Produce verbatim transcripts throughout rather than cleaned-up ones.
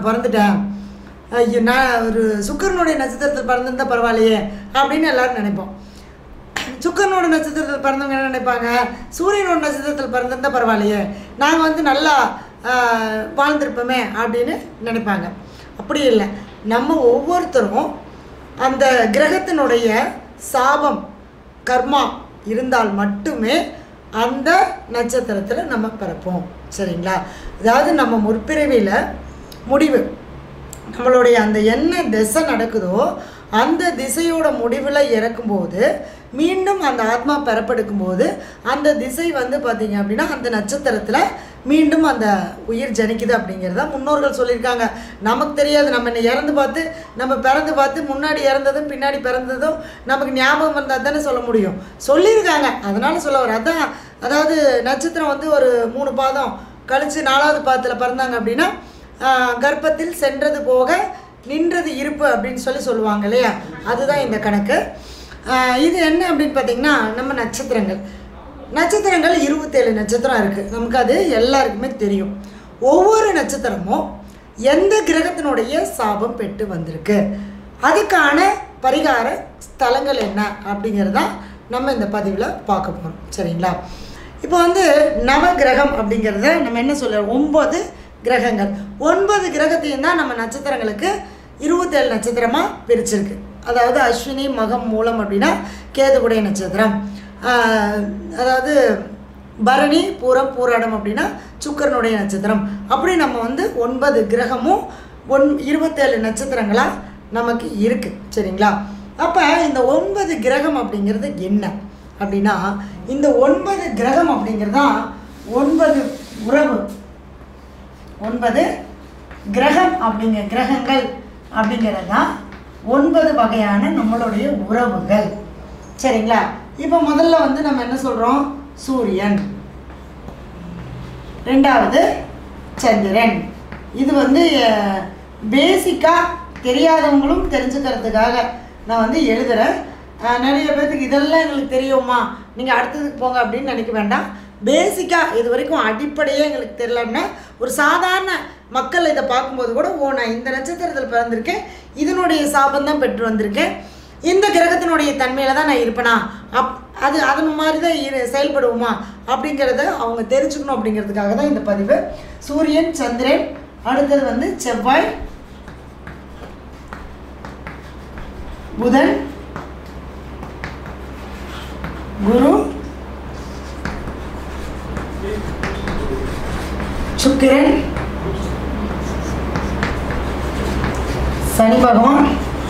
நான் பிறந்துட்டேன், ஐயோ நான் ஒரு சுக்கிரனுடைய நட்சத்திரத்தில் பிறந்திருந்தால் பரவாயில்லையே அப்படின்னு எல்லோரும் நினைப்போம். சுக்கிரனோட நட்சத்திரத்தில் பிறந்தவங்க என்ன நினைப்பாங்க, சூரியனோட நட்சத்திரத்தில் பிறந்திருந்தால் பரவாயில்லையே, நாங்கள் வந்து நல்லா வாழ்ந்திருப்போமே அப்படின்னு நினைப்பாங்க. அப்படி இல்லை, நம்ம ஒவ்வொருத்தரும் அந்த கிரகத்தினுடைய சாபம் கர்மா இருந்தால் மட்டுமே அந்த நட்சத்திரத்தில் நம்ம பிறப்போம். சரிங்களா? அதாவது நம்ம முற்பிறவியில் முடிவு நம்மளுடைய அந்த என்ன திசை நடக்குதோ அந்த திசையோட முடிவில் இறக்கும்போது மீண்டும் அந்த ஆத்மா பெறப்படுக்கும்போது அந்த திசை வந்து பார்த்திங்க அப்படின்னா அந்த நட்சத்திரத்தில் மீண்டும் அந்த உயிர் ஜனிக்குது அப்படிங்கிறத முன்னோர்கள் சொல்லியிருக்காங்க. நமக்கு தெரியாது, நம்ம என்ன இறந்து பார்த்து நம்ம பிறந்து பார்த்து முன்னாடி இறந்ததும் பின்னாடி பிறந்ததும் நமக்கு ஞாபகம் வந்தால் தானே சொல்ல முடியும், சொல்லியிருக்காங்க. அதனால் சொல்ல வர அதான், அதாவது நட்சத்திரம் வந்து ஒரு மூணு பாதம் கழித்து நாலாவது பாதத்தில் பிறந்தாங்க அப்படின்னா கர்ப்பத்தில் சென்றது போக நின்றது இருப்பு அப்படின்னு சொல்லி சொல்லுவாங்க இல்லையா, அதுதான் இந்த கணக்கு. இது என்ன அப்படின்னு பார்த்திங்கன்னா, நம்ம நட்சத்திரங்கள் நட்சத்திரங்கள் இருபத்தேழு நட்சத்திரம் இருக்குது, நமக்கு அது எல்லாருக்குமே தெரியும். ஒவ்வொரு நட்சத்திரமும் எந்த கிரகத்தினுடைய சாபம் பெற்று வந்திருக்கு, அதுக்கான பரிகார ஸ்தலங்கள் என்ன அப்படிங்கிறதான் நம்ம இந்த பதிவில் பார்க்க போகிறோம். சரிங்களா? இப்போ வந்து நவகிரகம் அப்படிங்கிறத நம்ம என்ன சொல்ல, ஒம்பது கிரகங்கள், ஒன்பது கிரகத்தையும் தான் நம்ம நட்சத்திரங்களுக்கு இருபத்தேழு நட்சத்திரமாக பிரிச்சிருக்கு. அதாவது அஸ்வினி மகம் மூலம் அப்படின்னா கேதுவுடைய நட்சத்திரம், அதாவது பரணி பூரம் பூராடம் அப்படின்னா சுக்கிரனுடைய நட்சத்திரம். அப்படி நம்ம வந்து ஒன்பது கிரகமும் ஒன் இருபத்தேழு நட்சத்திரங்களாக நமக்கு இருக்குது. சரிங்களா? அப்போ இந்த ஒன்பது கிரகம் அப்படிங்கிறது என்ன அப்படின்னா, இந்த ஒன்பது கிரகம் அப்படிங்கிறது தான் ஒன்பது உறவு, ஒன்பது கிரகம் அப்படிங்கிற கிரகங்கள் அப்படிங்கிறது தான் ஒன்பது வகையான நம்மளுடைய உறவுகள். சரிங்களா? இப்போ முதல்ல வந்து நம்ம என்ன சொல்கிறோம், சூரியன், ரெண்டாவது சந்திரன். இது வந்து பேசிக்காக தெரியாதவங்களும் தெரிஞ்சுக்கிறதுக்காக நான் வந்து எழுதுகிறேன். நிறைய பேர்த்துக்கு இதெல்லாம் எங்களுக்கு தெரியுமா, நீங்கள் அடுத்ததுக்கு போங்க அப்படின்னு நினைக்க வேண்டாம். பேசிக்காக இது வரைக்கும் அடிப்படையே எங்களுக்கு தெரியலன்னா ஒரு சாதாரண மக்கள் இதை பார்க்கும்போது கூட, ஓ நான் இந்த நட்சத்திரத்தில் பிறந்திருக்கேன், இதனுடைய சாபம் தான் பெற்று வந்திருக்கேன், இந்த கிரகத்தினுடைய தன்மையில் தான் நான் இருப்பேனா, அப் அது அது மாதிரி தான் இரு செயல்படுவோமா அப்படிங்கிறத அவங்க தெரிஞ்சுக்கணும் அப்படிங்கிறதுக்காக தான் இந்த பதிவு. சூரியன், சந்திரன், அடுத்தது வந்து செவ்வாய், புதன், குரு, சுக்கிரன், சனி பகவான்,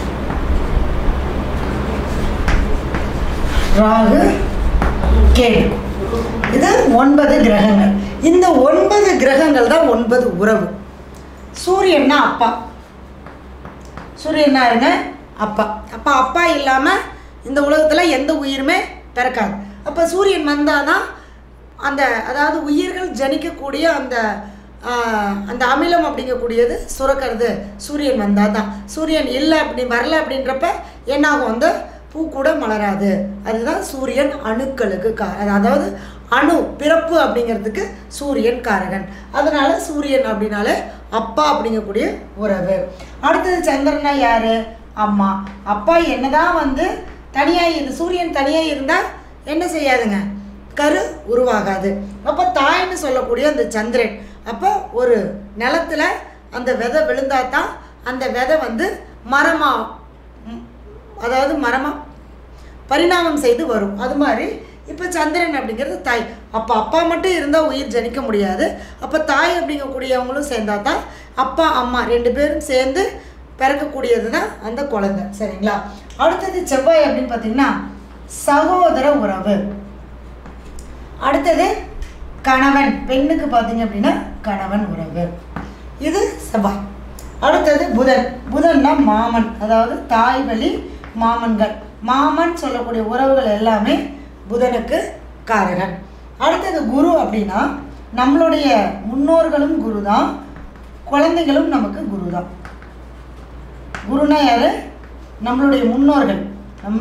ராகு, கேது. இது ஒன்பது கிரகங்கள். இந்த ஒன்பது கிரகங்கள் தான் ஒன்பது உறவு. சூரியன்னா அப்பா, சூரியன்னா இருங்க அப்பா. அப்போ அப்பா இல்லாமல் இந்த உலகத்தில் எந்த உயிருமே பிறக்காது. அப்போ சூரியன் வந்தால் தான் அந்த, அதாவது உயிர்கள் ஜனிக்கக்கூடிய அந்த அந்த அமிலம் அப்படிங்கக்கூடியது சுரக்கிறது சூரியன் வந்தால் தான். சூரியன் இல்லை அப்படி வரல அப்படின்றப்ப என்னாகும், அந்த பூ கூட மலராது. அதுதான் சூரியன் அணுக்களுக்கு கா அதாவது அணு பிறப்பு அப்படிங்கிறதுக்கு சூரியன் காரகன். அதனால் சூரியன் அப்படின்னாலே அப்பா அப்படிங்கக்கூடிய உறவு. அடுத்தது சந்திரனா யார், அம்மா. அப்பா என்னதான் வந்து தனியாக இருந்து சூரியன் தனியாக இருந்தால் என்ன செய்யாதுங்க, கரு உருவாகாது. அப்போ தாய்ன்னு சொல்லக்கூடிய அந்த சந்திரன், அப்போ ஒரு நிலத்தில் அந்த விதை விழுந்தால் தான் அந்த விதை வந்து மரமாக, அதாவது மரமாக பரிணாமம் செய்து வரும். அது மாதிரி இப்போ சந்திரன் அப்படிங்கிறது தாய். அப்போ அப்பா மட்டும் இருந்தால் உயிர் ஜனிக்க முடியாது. அப்போ தாய் அப்படிங்கக்கூடியவங்களும் சேர்ந்தால் தான் அப்பா அம்மா ரெண்டு பேரும் சேர்ந்து பிறக்கக்கூடியது தான் அந்த குழந்தை. சரிங்களா? அடுத்தது செவ்வாய் அப்படின்னு பார்த்தீங்கன்னா சகோதர உறவு. அடுத்தது கணவன், பெண்ணுக்கு பார்த்தீங்க அப்படின்னா கணவன் உறவு. இது செவ்வாய். அடுத்தது புதன். புதன்னா மாமன், அதாவது தாய் வழி மாமன்கள், மாமன் சொல்லக்கூடிய உறவுகள் எல்லாமே புதனுக்கு காரகன். அடுத்தது குரு அப்படின்னா நம்மளுடைய முன்னோர்களும் குரு தான், குழந்தைகளும் நமக்கு குரு தான். குருனா யாரு, நம்மளுடைய முன்னோர்கள், நம்ம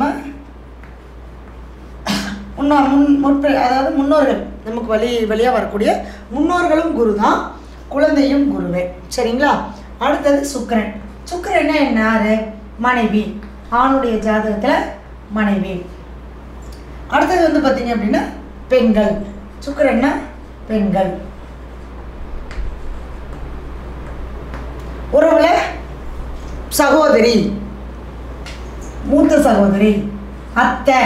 முன்னா முன் முற்ப அதாவது முன்னோர்கள், நமக்கு வழி வழியாக வரக்கூடிய முன்னோர்களும் குரு தான், குழந்தையும் குருவே. சரிங்களா? அடுத்தது சுக்கிரன். சுக்கிரன்னா என்ன? யாரு? மனைவி. ஆணுடைய ஜாதகத்தில் மனைவி. அடுத்தது வந்து பார்த்தீங்க அப்படின்னா பெண்கள். சுக்கிரன்னா பெண்கள். உறவுல சகோதரி, மூத்த சகோதரி, அத்தை.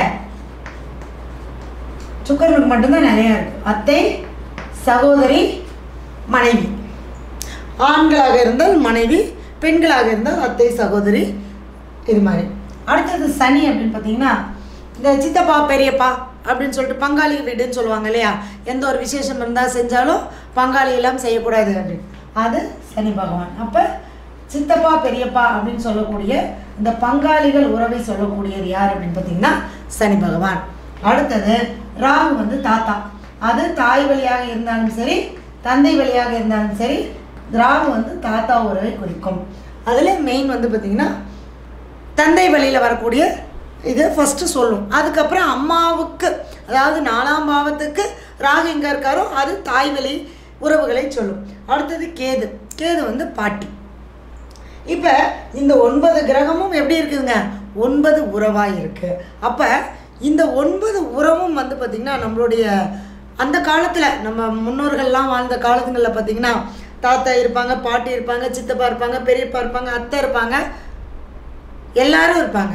சுக்கிரனுக்கு மட்டும்தான் நிறையா இருக்கு. அத்தை, சகோதரி, மனைவி. ஆண்களாக இருந்தால் மனைவி, பெண்களாக இருந்தால் அத்தை, சகோதரி, இது மாதிரி. அடுத்தது சனி அப்படின்னு பார்த்தீங்கன்னா இந்த சித்தப்பா பெரியப்பா அப்படின்னு சொல்லிட்டு பங்காளி வீடுன்னு சொல்லுவாங்க இல்லையா? எந்த ஒரு விசேஷம் இருந்தால் செஞ்சாலும் பங்காளி எல்லாம் செய்யக்கூடாது அப்படின்னு. அது சனி பகவான். அப்போ சித்தப்பா பெரியப்பா அப்படின்னு சொல்லக்கூடிய இந்த பங்காளிகள் உறவை சொல்லக்கூடியது யார் அப்படின்னு பார்த்தீங்கன்னா சனி பகவான். அடுத்தது ராகு வந்து தாத்தா. அது தாய் வழியாக இருந்தாலும் சரி, தந்தை வழியாக இருந்தாலும் சரி, ராகு வந்து தாத்தா உறவை குறிக்கும். அதில் மெயின் வந்து பார்த்திங்கன்னா தந்தை வழியில் வரக்கூடிய இது ஃபஸ்ட்டு சொல்லும். அதுக்கப்புறம் அம்மாவுக்கு, அதாவது நாலாம் பாவத்துக்கு ராகு எங்கே இருக்காரோ அது தாய் வழி உறவுகளை சொல்லும். அடுத்தது கேது. கேது வந்து பாட்டி. இப்போ இந்த ஒன்பது கிரகமும் எப்படி இருக்குதுங்க? ஒன்பது உறவாக இருக்குது. அப்போ இந்த ஒன்பது உறவும் வந்து பார்த்திங்கன்னா நம்மளுடைய அந்த காலத்தில் நம்ம முன்னோர்கள்லாம் வாழ்ந்த காலத்துங்களில் பார்த்திங்கன்னா தாத்தா இருப்பாங்க, பாட்டி இருப்பாங்க, சித்தப்பா இருப்பாங்க, பெரியப்பா இருப்பாங்க, அத்தை இருப்பாங்க, எல்லாரும் இருப்பாங்க.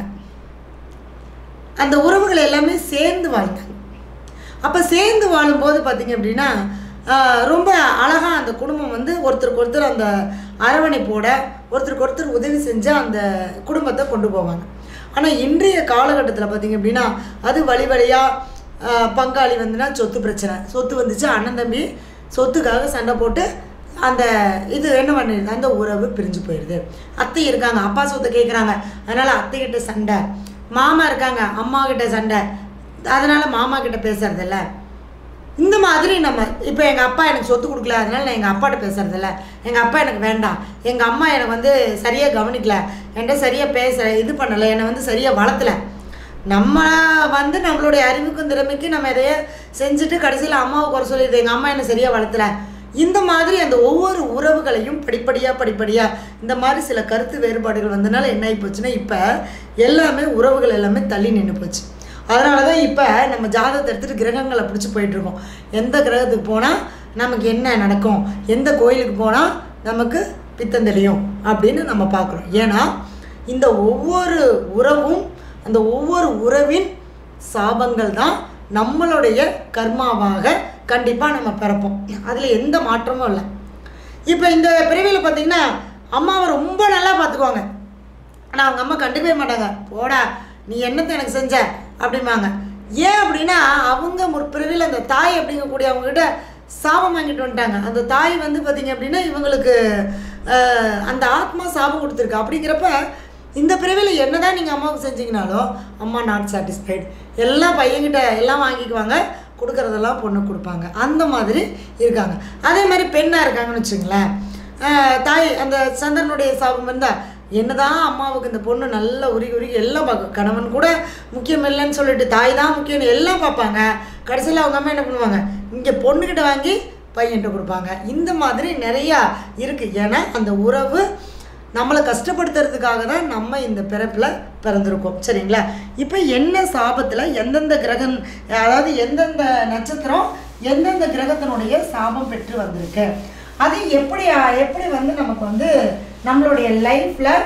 அந்த உறவுகள் எல்லாமே சேர்ந்து வாழ்ந்தாங்க. அப்போ சேர்ந்து வாழும்போது பார்த்திங்க அப்படின்னா ரொம்ப அழகாக அந்த குடும்பம் வந்து ஒருத்தருக்கு ஒருத்தர் அந்த அரவணைப்போட ஒருத்தருக்கு ஒருத்தர் உதவி செஞ்சு அந்த குடும்பத்தை கொண்டு போவாங்க. ஆனால் இன்றைய காலகட்டத்தில் பார்த்திங்க அப்படின்னா அது வழி வழியாக பங்காளி வந்துன்னா சொத்து பிரச்சனை. சொத்து வந்துச்சு, அண்ணன் தம்பி சொத்துக்காக சண்டை போட்டு அந்த இது என்ன பண்ணிடுது, அந்த உறவு பிரிஞ்சு போயிடுது. அத்தை இருக்காங்க, அப்பா சொத்தை கேட்குறாங்க, அதனால் அத்தைக்கிட்ட சண்டை. மாமா இருக்காங்க, அம்மா கிட்ட சண்டை, அதனால் மாமா கிட்ட பேசுறதில்ல. இந்த மாதிரி நம்ம இப்போ எங்கள் அப்பா எனக்கு சொத்து கொடுக்கல, அதனால் நான் எங்கள் அப்பாட்ட பேசுறதில்ல. எங்கள் அப்பா எனக்கு வேண்டாம், எங்கள் அம்மா எனக்கு வந்து சரியாக கவனிக்கல, என்கிட்ட சரியாக பேச இது பண்ணலை, என்னை வந்து சரியாக வளர்த்தலை. நம்ம வந்து நம்மளுடைய அறிவுக்கும் திறமைக்கு நம்ம எதைய செஞ்சுட்டு கடைசியில் அம்மாவை குறை சொல்லிடுது, எங்கள் அம்மா என்னை சரியாக வளர்த்தலை. இந்த மாதிரி அந்த ஒவ்வொரு உறவுகளையும் படிப்படியாக படிப்படியாக இந்த மாதிரி சில கருத்து வேறுபாடுகள் வந்தனால என்ன ஆகி போச்சுன்னா இப்போ எல்லாமே உறவுகள் எல்லாமே தள்ளி நின்று போச்சு. அதனால தான் இப்போ நம்ம ஜாதகத்தை எடுத்துகிட்டு கிரகங்களை பிடிச்சி போயிட்டுருக்கோம். எந்த கிரகத்துக்கு போனால் நமக்கு என்ன நடக்கும், எந்த கோயிலுக்கு போனால் நமக்கு பித்தம் தெளியும் அப்படின்னு நம்ம பார்க்குறோம். ஏன்னா இந்த ஒவ்வொரு உறவும் அந்த ஒவ்வொரு உறவின் சாபங்கள் தான் நம்மளுடைய கர்மாவாக கண்டிப்பாக நம்ம பிறப்போம். அதில் எந்த மாற்றமும் இல்லை. இப்போ இந்த பிறவியில் பார்த்திங்கன்னா அம்மாவை ரொம்ப நல்லா பார்த்துக்குவாங்க, ஆனால் அவங்க அம்மா கண்டுக்கவே மாட்டாங்க. போடா நீ என்னத்தை எனக்கு செஞ்ச அப்படிம்பாங்க. ஏன் அப்படின்னா அவங்க முற்பிறவியில் அந்த தாய் அப்படிங்கக்கூடிய அவங்ககிட்ட சாபம் வாங்கிட்டு வந்துட்டாங்க. அந்த தாய் வந்து பார்த்திங்க அப்படின்னா இவங்களுக்கு அந்த ஆத்மா சாபம் கொடுத்துருக்கு. அப்படிங்கிறப்ப இந்த பிறவியில் என்ன தான் நீங்கள் அம்மாவுக்கு செஞ்சீங்கனாலும் அம்மா நாட் சாட்டிஸ்ஃபைடு, எல்லாம் பையன்கிட்ட எல்லாம் வாங்கிக்குவாங்க, கொடுக்குறதெல்லாம் பொண்ணு கொடுப்பாங்க. அந்த மாதிரி இருக்காங்க. அதே மாதிரி பெண்ணாக இருக்காங்கன்னு வச்சுங்களேன், தாய் அந்த சந்திரனுடைய சாபம் இருந்தால் என்ன தான் அம்மாவுக்கு இந்த பொண்ணு நல்லா உருகி உருகி எல்லாம் பார்க்கும். கணவன் கூட முக்கியம் இல்லைன்னு சொல்லிட்டு தாய் தான் முக்கியம்னு எல்லாம் பார்ப்பாங்க. கடைசியில் அவங்க அம்மா என்ன பண்ணுவாங்க, இங்கே பொண்ணுக்கிட்ட வாங்கி பையன்கிட்ட கொடுப்பாங்க. இந்த மாதிரி நிறையா இருக்குது. ஏன்னா அந்த உறவு நம்மளை கஷ்டப்படுத்துறதுக்காக தான் நம்ம இந்த பிறப்பில் பிறந்திருக்கோம். சரிங்களா? இப்போ என்ன சாபத்தில் எந்தெந்த கிரகம், அதாவது எந்தெந்த நட்சத்திரம் எந்தெந்த கிரகத்தினுடைய சாபம் பெற்று வந்திருக்கு, அது எப்படி எப்படி வந்து நமக்கு வந்து நம்மளுடைய லைஃப்பில்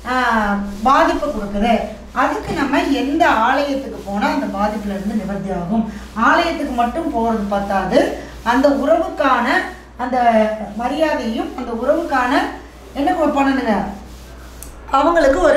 பாதிப்பு கொடுக்குது, அதுக்கு நம்ம எந்த ஆலயத்துக்கு போனால் அந்த பாதிப்புலேருந்து நிவர்த்தி ஆகும். ஆலயத்துக்கு மட்டும் போகிறது பார்த்தாது, அந்த உறவுக்கான அந்த மரியாதையும் அந்த உறவுக்கான என்ன பண்ணணுங்க, அவங்களுக்கு ஒரு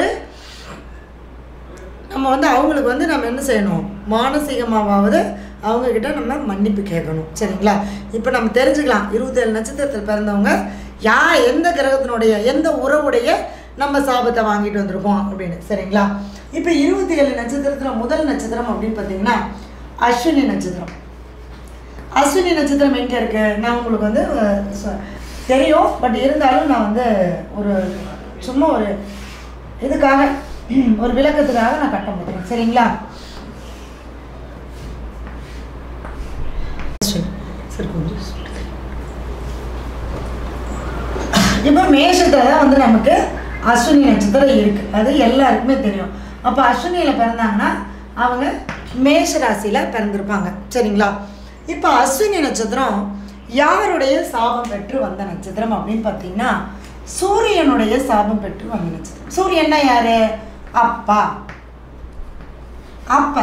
நம்ம வந்து அவங்களுக்கு வந்து நம்ம என்ன செய்யணும், மானசீகமாவது அவங்கக்கிட்ட நம்ம மன்னிப்பு கேட்கணும். சரிங்களா? இப்போ நம்ம தெரிஞ்சுக்கலாம் இருபத்தேழு நட்சத்திரத்தில் பிறந்தவங்க யா எந்த கிரகத்தினுடைய எந்த உறவுடைய நம்ம சாபத்தை வாங்கிட்டு வந்திருக்கோம் அப்படின்னு. சரிங்களா? இப்போ இருபத்தி ஏழு நட்சத்திரத்தில் முதல் நட்சத்திரம் அப்படின்னு பார்த்தீங்கன்னா அஸ்வினி நட்சத்திரம். அஸ்வினி நட்சத்திரம் எங்கே இருக்குது நான் உங்களுக்கு வந்து தெரியும், பட் இருந்தாலும் நான் வந்து ஒரு சும்மா ஒரு இதுக்காக ஒரு விளக்கத்துக்காக நான் கட்ட முடியும். சரிங்களா? இப்போ மேஷத்தில் தான் வந்து நமக்கு அஸ்வினி நட்சத்திரம் இருக்குது, அது எல்லாருக்குமே தெரியும். அப்போ அஸ்வினியில் பிறந்தாங்கன்னா அவங்க மேஷ ராசியில் பிறந்திருப்பாங்க. சரிங்களா? இப்போ அஸ்வினி நட்சத்திரம் யாருடைய சாபம் பெற்று வந்த நட்சத்திரம் அப்படின்னு பார்த்தீங்கன்னா சூரியனுடைய சாபம் பெற்று வந்த நட்சத்திரம். சூரியன்னா யாரு? அப்பா. அப்ப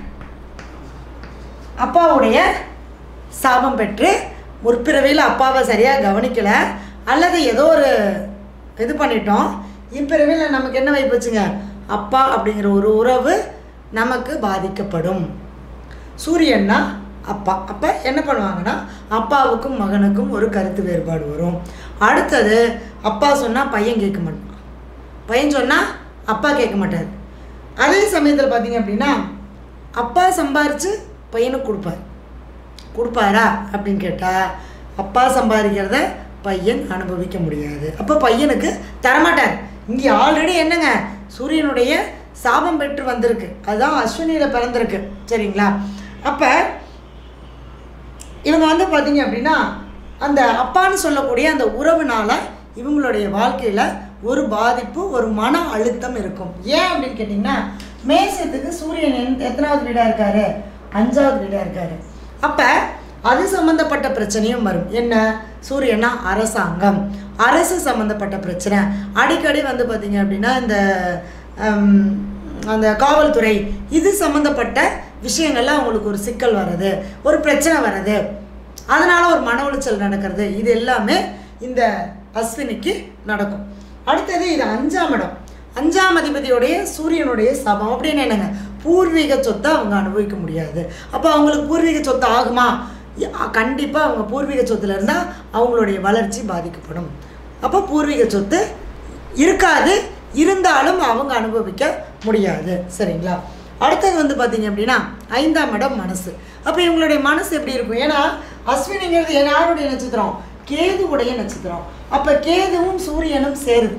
அப்பாவுடைய சாபம் பெற்று முற்பிறவியில் அப்பாவை சரியாக கவனிக்கலை அல்லது ஏதோ ஒரு இது பண்ணிட்டோம், இப்பிறவியில் நமக்கு என்ன வாய்ப்பு வச்சுங்க, அப்பா அப்படிங்கிற ஒரு உறவு நமக்கு பாதிக்கப்படும். சூரியன்னா அப்பா. அப்போ என்ன பண்ணுவாங்கன்னா அப்பாவுக்கும் மகனுக்கும் ஒரு கருத்து வேறுபாடு வரும். அடுத்தது அப்பா சொன்னால் பையன் கேட்க மாட்டான், பையன் சொன்னால் அப்பா கேட்க மாட்டார். அதே சமயத்தில் பார்த்தீங்க அப்படின்னா அப்பா சம்பாரித்து பையனுக்கு கொடுப்பார். கொடுப்பாரா அப்படின்னு கேட்டால் அப்பா சம்பாதிக்கிறத பையன் அனுபவிக்க முடியாது, அப்போ பையனுக்கு தரமாட்டார். இங்கே ஆல்ரெடி என்னங்க சூரியனுடைய சாபம் பெற்று வந்திருக்கு, அதுதான் அஸ்வினியில் பிறந்திருக்கு. சரிங்களா? அப்போ இவங்க வந்து பார்த்தீங்க அப்படின்னா அந்த அப்பான்னு சொல்லக்கூடிய அந்த உறவுனால இவங்களுடைய வாழ்க்கையில் ஒரு பாதிப்பு, ஒரு மன அழுத்தம் இருக்கும். ஏன் அப்படின்னு கேட்டிங்கன்னா மேஷத்துக்கு சூரியன் எத்தனாவது வீடாக இருக்காரு? அஞ்சாவது வீடாக இருக்காரு. அப்போ அது சம்மந்தப்பட்ட பிரச்சனையும் வரும். என்ன? சூரியனா அரசாங்கம், அரசு சம்மந்தப்பட்ட பிரச்சனை. அடிக்கடி வந்து பார்த்திங்க அப்படின்னா இந்த அந்த காவல்துறை இது சம்மந்தப்பட்ட விஷயங்கள்ல அவங்களுக்கு ஒரு சிக்கல் வர்றது, ஒரு பிரச்சனை வர்றது, அதனால் ஒரு மன உளைச்சல் நடக்கிறது, இது எல்லாமே இந்த அஸ்வினிக்கு நடக்கும். அடுத்தது இது அஞ்சாம் இடம். அஞ்சாம் அதிபதியுடைய சூரியனுடைய சாபம் அப்படின்னு என்னங்க, பூர்வீக சொத்தை அவங்க அனுபவிக்க முடியாது. அப்போ அவங்களுக்கு பூர்வீக சொத்து ஆகுமா? கண்டிப்பாக அவங்க பூர்வீக சொத்துல இருந்தால் அவங்களுடைய வளர்ச்சி பாதிக்கப்படும். அப்போ பூர்வீக சொத்து இருக்காது, இருந்தாலும் அவங்க அனுபவிக்க முடியாது. சரிங்களா? அடுத்தது வந்து பார்த்தீங்க அப்படின்னா ஐந்தாம் இடம் மனசு. அப்போ இவங்களுடைய மனசு எப்படி இருக்கும்? ஏன்னா அஸ்வினிங்கிறது யாருடைய நட்சத்திரம்? கேதுவுடைய நட்சத்திரம். அப்போ கேதுவும் சூரியனும் சேருது.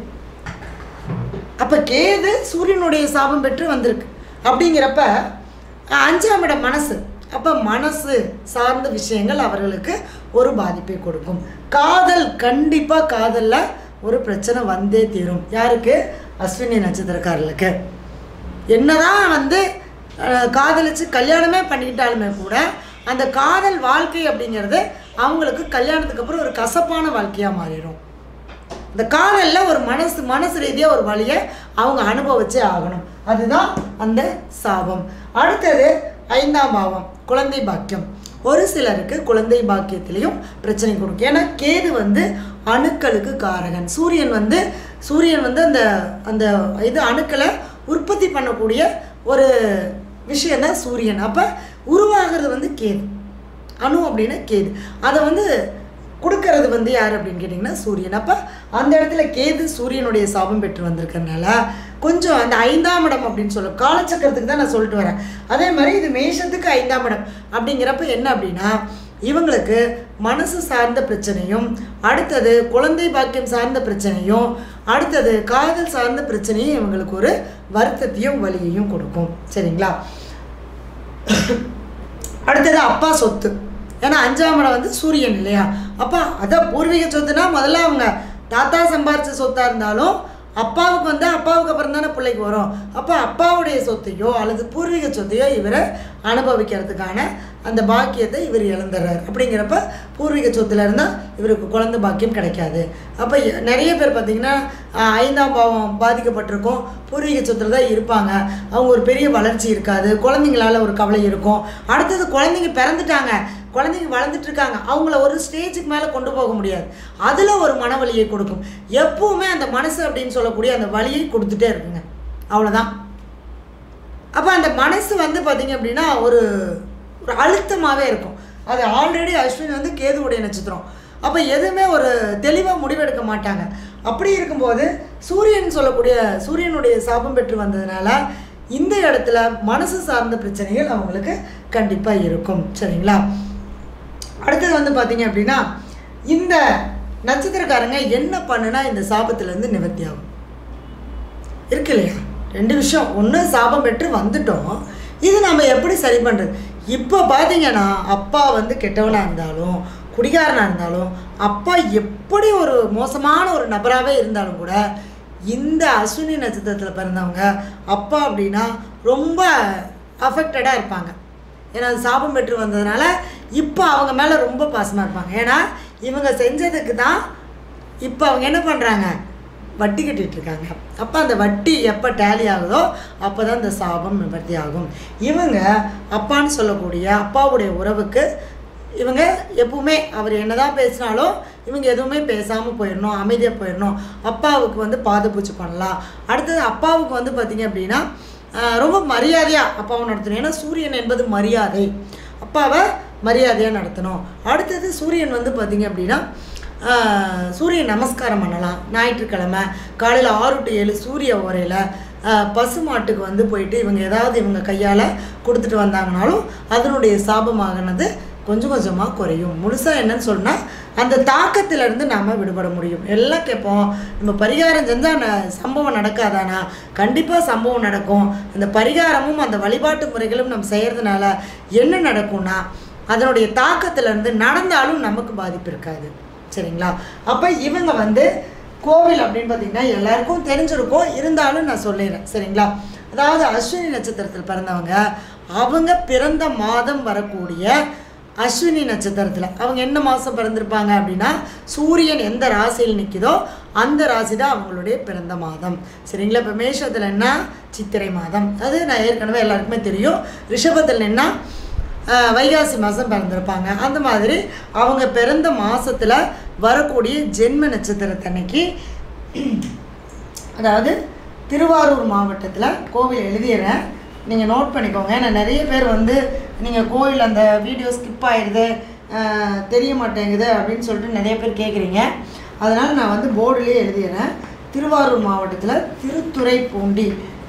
அப்போ கேது சூரியனுடைய சாபம் பெற்று வந்திருக்கு. அப்படிங்கிறப்ப அஞ்சாம் இடம் மனசு. அப்போ மனசு சார்ந்த விஷயங்கள் அவர்களுக்கு ஒரு பாதிப்பை கொடுக்கும். காதல், கண்டிப்பாக காதலில் ஒரு பிரச்சனை வந்தே தீரும். யாருக்கு? அஸ்வினி நட்சத்திரக்காரர்களுக்கு. என்னதான் வந்து காதலிச்சு கல்யாணமே பண்ணிக்கிட்டாலுமே கூட அந்த காதல் வாழ்க்கை அப்படிங்கிறது அவங்களுக்கு கல்யாணத்துக்கு அப்புறம் ஒரு கசப்பான வாழ்க்கையாக மாறிடும். இந்த காதலில் ஒரு மனசு மனசு ரீதியாக ஒரு வழியை அவங்க அனுபவிச்சே ஆகணும். அதுதான் அந்த சாபம். அடுத்தது ஐந்தாம் பாவம் குழந்தை பாக்கியம். ஒரு சிலருக்கு குழந்தை பாக்கியத்திலையும் பிரச்சனை கொடுக்கும். ஏன்னா கேது வந்து அணுக்களுக்கு காரகன். சூரியன் வந்து சூரியன் வந்து அந்த அந்த இது அணுக்களை உற்பத்தி பண்ணக்கூடிய ஒரு விஷயந்தான் சூரியன். அப்போ உருவாகிறது வந்து கேது. அணு அப்படின்னா கேது. அதை வந்து கொடுக்கறது வந்து யார் அப்படின்னு கேட்டிங்கன்னா சூரியன். அப்போ அந்த இடத்துல கேது சூரியனுடைய சாபம் பெற்று வந்திருக்கிறதுனால கொஞ்சம் அந்த ஐந்தாம் இடம் அப்படின்னு சொல்ல காலச்சக்கரத்துக்கு தான் நான் சொல்லிட்டு வரேன். அதே மாதிரி இது மேஷத்துக்கு ஐந்தாம் இடம் அப்படிங்கிறப்ப என்ன அப்படின்னா இவங்களுக்கு மனசு சார்ந்த பிரச்சனையும், அடுத்தது குழந்தை பாக்கியம் சார்ந்த பிரச்சனையும், அடுத்தது காதல் சார்ந்த பிரச்சனையும் இவங்களுக்கு ஒரு வருத்தத்தையும் வலியையும் கொடுக்கும். சரிங்களா? அடுத்தது அப்பா சொத்து. ஏன்னா அஞ்சாம் இடம் வந்து சூரியன் இல்லையா? அப்போ அதான் பூர்வீக சொத்துனா முதல்ல அவங்க தாத்தா சம்பாரிச்ச சொத்தாக இருந்தாலும் அப்பாவுக்கு வந்து அப்பாவுக்கு அப்புறம் தானே பிள்ளைக்கு வரும். அப்போ அப்பாவுடைய சொத்தையோ அல்லது பூர்வீக சொத்தையோ இவரை அனுபவிக்கிறதுக்கான அந்த பாக்கியத்தை இவர் இழந்துடுறார். அப்படிங்கிறப்ப பூர்வீக சொத்துல இருந்தால் இவருக்கு குழந்தை பாக்கியம் கிடைக்காது. அப்போ நிறைய பேர் பார்த்திங்கன்னா ஐந்தாம் பாவம் பாதிக்கப்பட்டிருக்கும், பூர்வீக சொத்துல தான் இருப்பாங்க. அவங்க ஒரு பெரிய வளர்ச்சி இருக்காது, குழந்தைங்களால் ஒரு கவலை இருக்கும். அடுத்தது குழந்தைங்க பிறந்துட்டாங்க, குழந்தைங்க வளர்ந்துட்டுருக்காங்க, அவங்கள ஒரு ஸ்டேஜுக்கு மேலே கொண்டு போக முடியாது, அதில் ஒரு மன வலியை கொடுக்கும். எப்பவுமே அந்த மனசு அப்படின்னு சொல்லக்கூடிய அந்த வலியை கொடுத்துட்டே இருக்குங்க. அவ்வளோதான். அப்போ அந்த மனசு வந்து பார்த்திங்க அப்படின்னா ஒரு ஒரு அழுத்தமாகவே இருக்கும். அது ஆல்ரெடி அஸ்வினி வந்து கேதுவுடைய நட்சத்திரம். அப்போ எதுவுமே ஒரு தெளிவாக முடிவெடுக்க மாட்டாங்க. அப்படி இருக்கும்போது சூரியன் சொல்லக்கூடிய சூரியனுடைய சாபம் பெற்று வந்ததுனால இந்த இடத்துல மனசு சார்ந்த பிரச்சனைகள் அவங்களுக்கு கண்டிப்பாக இருக்கும். சரிங்களா? அடுத்தது வந்து பார்த்தீங்க அப்படின்னா இந்த நட்சத்திரக்காரங்க என்ன பண்ணுனா இந்த சாபத்திலேருந்து நிவர்த்தி ஆகும் இருக்கு இல்லையா? ரெண்டு விஷயம். ஒன்று சாபம் பெற்று வந்துட்டோம், இது நம்ம எப்படி சரி பண்ணுறது? இப்போ பார்த்தீங்கன்னா அப்பா வந்து கெட்டவனாக இருந்தாலும் குடிகாரனாக இருந்தாலும், அப்பா எப்படி ஒரு மோசமான ஒரு நபராகவே இருந்தாலும் கூட இந்த அஸ்வினி நட்சத்திரத்தில் பிறந்தவங்க அப்பா அப்படின்னா ரொம்ப அஃபெக்டடாக இருப்பாங்க. ஏன்னா அது சாபம் பெற்று வந்ததுனால இப்போ அவங்க மேலே ரொம்ப பாசமாக இருப்பாங்க. ஏன்னா இவங்க செஞ்சதுக்கு தான் இப்போ அவங்க என்ன பண்ணுறாங்க, வட்டி கட்டிகிட்ருக்காங்க. அப்போ அந்த வட்டி எப்போ டேலி ஆகுதோ அப்போ தான் இந்த சாபம் நிவர்த்தி ஆகும். இவங்க அப்பான்னு சொல்லக்கூடிய அப்பாவுடைய உறவுக்கு இவங்க எப்பவுமே அவர் என்ன தான் பேசினாலும் இவங்க எதுவுமே பேசாமல் போயிடணும், அமைதியாக போயிடணும். அப்பாவுக்கு வந்து பாதபூச்சி பண்ணலாம். அடுத்தது அப்பாவுக்கு வந்து பார்த்திங்க அப்படின்னா ரொம்ப மரியாதையாக அப்பாவை நடத்தணும். ஏன்னா சூரியன் என்பது மரியாதை, அப்பாவை மரியாதையாக நடத்தணும். அடுத்தது சூரியன் வந்து பார்த்திங்க அப்படின்னா சூரியன் நமஸ்காரம் பண்ணலாம். ஞாயிற்றுக்கிழமை காலையில் ஆறு டு ஏழு சூரிய ஓரையில் பசு மாட்டுக்கு வந்து போயிட்டு இவங்க ஏதாவது இவங்க கையால் கொடுத்துட்டு வந்தாங்கனாலும் அதனுடைய சாபமாகனது கொஞ்சம் கொஞ்சமாக குறையும். முழுசாக என்னன்னு சொன்னால் அந்த தாக்கத்திலேருந்து நாம் விடுபட முடியும். எல்லாம் கேட்போம், நம்ம பரிகாரம் செஞ்சால் சம்பவம் நடக்காதானா? கண்டிப்பாக சம்பவம் நடக்கும். அந்த பரிகாரமும் அந்த வழிபாட்டு முறைகளும் நம்ம செய்கிறதுனால என்ன நடக்கும்னா அதனுடைய தாக்கத்திலேருந்து நடந்தாலும் நமக்கு பாதிப்பு இருக்காது. சரிங்களா? அப்போ இவங்க வந்து கோவில் அப்படின்னு பார்த்திங்கன்னா எல்லாருக்கும் தெரிஞ்சிருக்கும், இருந்தாலும் நான் சொல்லிடுறேன். சரிங்களா? அதாவது அஸ்வினி நட்சத்திரத்தில் பிறந்தவங்க அவங்க பிறந்த மாதம் வரக்கூடிய அஸ்வினி நட்சத்திரத்தில் அவங்க என்ன மாதம் பிறந்திருப்பாங்க அப்படின்னா சூரியன் எந்த ராசியில் நிற்கிதோ அந்த ராசி தான் அவங்களுடைய பிறந்த மாதம். சரிங்களா? இப்போ மேஷத்தில் என்ன சித்திரை மாதம், அது நான் ஏற்கனவே எல்லாருக்குமே தெரியும். ரிஷபத்தில் என்ன வைகாசி மாதம் பிறந்திருப்பாங்க. அந்த மாதிரி அவங்க பிறந்த மாதத்தில் வரக்கூடிய ஜென்ம நட்சத்திரத்தன்னைக்கு அதாவது திருவாரூர் மாவட்டத்தில் கோவில் எழுதிடுறேன், நீங்கள் நோட் பண்ணிக்கோங்க. ஏன்னா நிறைய பேர் வந்து நீங்கள் கோவில் அந்த வீடியோ ஸ்கிப் ஆகிடுது, தெரிய மாட்டேங்குது அப்படின்னு சொல்லிட்டு நிறைய பேர் கேட்குறீங்க. அதனால் நான் வந்து போர்டுலேயே எழுதிடுறேன். திருவாரூர் மாவட்டத்தில் திருத்துறைப்பூண்டி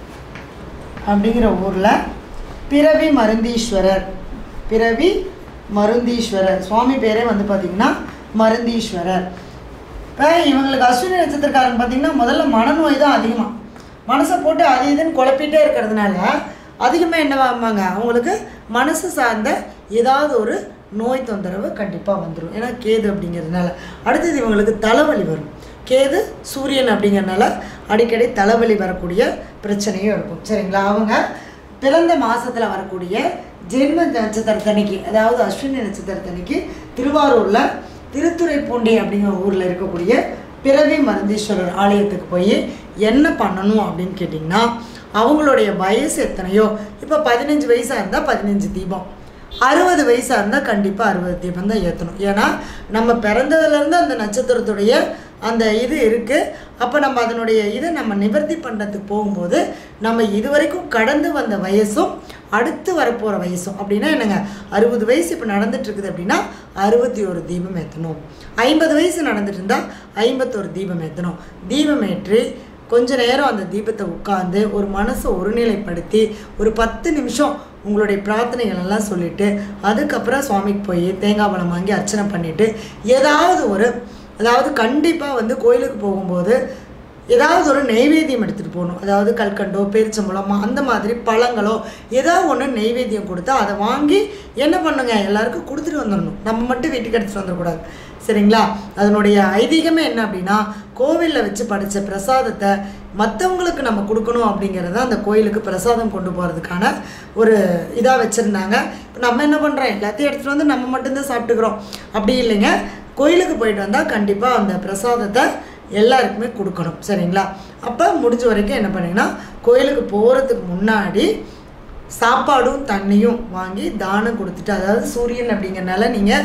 அப்படிங்கிற ஊரில் பிறவி மருந்தீஸ்வரர், பிறவி மருந்தீஸ்வரர் சுவாமி பேரே வந்து பார்த்திங்கன்னா மருந்தீஸ்வரர். இப்போ இவங்களுக்கு அஸ்வினி நட்சத்திரக்காரன் பார்த்திங்கன்னா முதல்ல மனநோய் தான் அதிகமாக, மனசை போட்டு அது இதுன்னு குழப்பிகிட்டே இருக்கிறதுனால அதிகமாக என்னவாங்க அவங்களுக்கு மனசு சார்ந்த ஏதாவது ஒரு நோய் தொந்தரவு கண்டிப்பாக வந்துடும். ஏன்னா கேது அப்படிங்கிறதுனால. அடுத்தது இவங்களுக்கு தலைவலி வரும். கேது சூரியன் அப்படிங்கிறதுனால அடிக்கடி தலைவலி வரக்கூடிய பிரச்சனையும் இருக்கும். சரிங்களா? அவங்க பிறந்த மாதத்தில் வரக்கூடிய ஜென்ம நட்சத்திரத்தன்னைக்கு அதாவது அஸ்வினி நட்சத்திரத்தன்னைக்கு திருவாரூரில் திருத்துறைப்பூண்டி அப்படிங்கிற ஊரில் இருக்கக்கூடிய பிறவி மருந்தீஸ்வரர் ஆலயத்துக்கு போய் என்ன பண்ணணும் அப்படின்னு கேட்டிங்கன்னா அவங்களுடைய வயசு எத்தனையோ, இப்போ பதினஞ்சு வயசாக இருந்தால் பதினஞ்சு தீபம், அறுபது வயசாக இருந்தால் கண்டிப்பாக அறுபது தீபம் தான் ஏற்றணும். ஏன்னா நம்ம பிறந்ததுலேருந்து அந்த நட்சத்திரத்துடைய அந்த இது இருக்குது. அப்போ நம்ம அதனுடைய இதை நம்ம நிவர்த்தி பண்ணுறதுக்கு போகும்போது நம்ம இது வரைக்கும் கடந்து வந்த வயசும் அடுத்து வரப்போகிற வயசும் அப்படின்னா என்னங்க, அறுபது வயசு இப்போ நடந்துட்டுருக்குது அப்படின்னா அறுபத்தி ஒரு தீபம் ஏற்றணும். ஐம்பது வயசு நடந்துட்டு இருந்தால் ஐம்பத்தொரு தீபம் ஏற்றணும். தீபம் ஏற்றி கொஞ்ச நேரம் அந்த தீபத்தை உட்காந்து ஒரு மனசை ஒருநிலைப்படுத்தி ஒரு பத்து நிமிஷம் உங்களுடைய பிரார்த்தனைகள் எல்லாம் சொல்லிவிட்டு அதுக்கப்புறம் சுவாமிக்கு போய் தேங்காய் பழம் வாங்கி அர்ச்சனை பண்ணிவிட்டு ஏதாவது ஒரு அதாவது கண்டிப்பாக வந்து கோயிலுக்கு போகும்போது ஏதாவது ஒரு நெய்வேத்தியம் எடுத்துகிட்டு போகணும். அதாவது கல்கண்டோ பேரிச்சம்பழமோ அந்த மாதிரி பழங்களோ ஏதாவது ஒன்று நெய்வேத்தியம் கொடுத்தா அதை வாங்கி என்ன பண்ணுங்க எல்லாருக்கும் கொடுத்துட்டு வந்துடணும். நம்ம மட்டும் வீட்டுக்கு எடுத்துகிட்டு வந்துடக்கூடாது. சரிங்களா? அதனுடைய ஐதீகமே என்ன அப்படின்னா கோவிலில் வச்சு படைத்த பிரசாதத்தை மற்றவங்களுக்கு நம்ம கொடுக்கணும் அப்படிங்கிறத அந்த கோயிலுக்கு பிரசாதம் கொண்டு போகிறதுக்கான ஒரு இதாக வச்சுருந்தாங்க. இப்போ நம்ம என்ன பண்ணுறோம், எல்லாத்தையும் எடுத்துகிட்டு வந்து நம்ம மட்டும்தான் சாப்பிட்டுக்கிறோம். அப்படி இல்லைங்க, கோயிலுக்கு போயிட்டு வந்தால் கண்டிப்பாக அந்த பிரசாதத்தை எல்லாருக்குமே கொடுக்கணும். சரிங்களா? அப்போ முடிஞ்ச வரைக்கும் என்ன பண்ணிங்கன்னா கோயிலுக்கு போகிறதுக்கு முன்னாடி சாப்பாடும் தண்ணியும் வாங்கி தானம் கொடுத்துட்டு, அதாவது சூரியன் அப்படிங்கிறனால நீங்கள்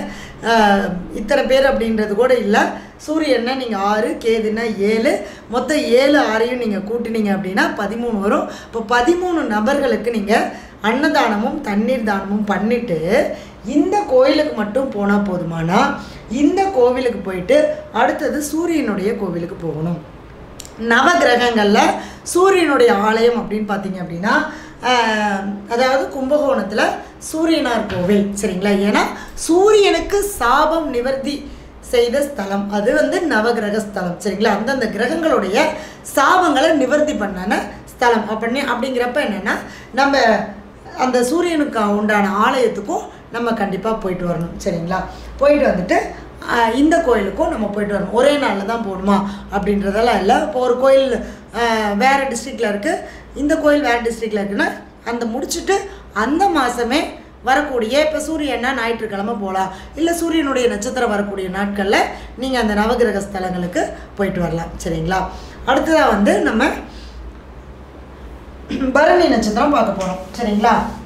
இத்தனை பேர் அப்படின்றது கூட இல்லை, சூரியன்னா நீங்கள் ஆறு, கேதுன்னா ஏழு, மொத்தம் ஏழு ஆறையும் நீங்கள் கூட்டினீங்க அப்படின்னா பதிமூணு வரும். இப்போ பதிமூணு நபர்களுக்கு நீங்கள் அன்னதானமும் தண்ணீர் தானமும் பண்ணிவிட்டு இந்த கோயிலுக்கு மட்டும் போனால் போதுமானா இந்த கோவிலுக்கு போயிட்டு அடுத்தது சூரியனுடைய கோவிலுக்கு போகணும். நவ கிரகங்களில் சூரியனுடைய ஆலயம் அப்படின்னு பார்த்தீங்க அப்படின்னா அதாவது கும்பகோணத்தில் சூரியனார் கோவில். சரிங்களா? ஏன்னா சூரியனுக்கு சாபம் நிவர்த்தி செய்த ஸ்தலம் அது வந்து நவகிரக ஸ்தலம். சரிங்களா? அந்தந்த கிரகங்களுடைய சாபங்களை நிவர்த்தி பண்ணன ஸ்தலம் அப்படி அப்படிங்கிறப்ப என்னென்னா நம்ம அந்த சூரியனுக்கு உண்டான ஆலயத்துக்கும் நம்ம கண்டிப்பாக போயிட்டு வரணும். சரிங்களா? போயிட்டு வந்துட்டு இந்த கோயிலுக்கும் நம்ம போயிட்டு வரணும். ஒரே நாளில் தான் போகணுமா அப்படின்றதெல்லாம் இல்லை. இப்போ ஒரு கோயில் வேறு டிஸ்ட்ரிக்டில் இருக்குது, இந்த கோயில் வேறு டிஸ்ட்ரிக்டில் இருக்குன்னா அந்த முடிச்சுட்டு அந்த மாதமே வரக்கூடிய, இப்போ சூரியன்னா ஞாயிற்றுக்கிழமை போகலாம், இல்லை சூரியனுடைய நட்சத்திரம் வரக்கூடிய நாட்களில் நீங்கள் அந்த நவகிரக ஸ்தலங்களுக்கு போயிட்டு வரலாம். சரிங்களா? அடுத்ததாக வந்து நம்ம பரணி நட்சத்திரம் பார்க்க போகிறோம். சரிங்களா?